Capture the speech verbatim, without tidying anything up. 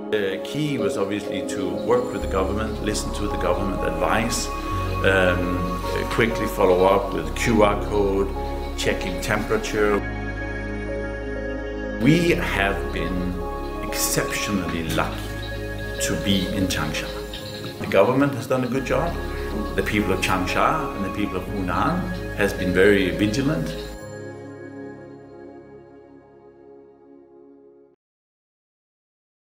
The key was obviously to work with the government, listen to the government advice, um, quickly follow up with Q R code, checking temperature. We have been exceptionally lucky to be in Changsha. The government has done a good job. The people of Changsha and the people of Hoonan has been very vigilant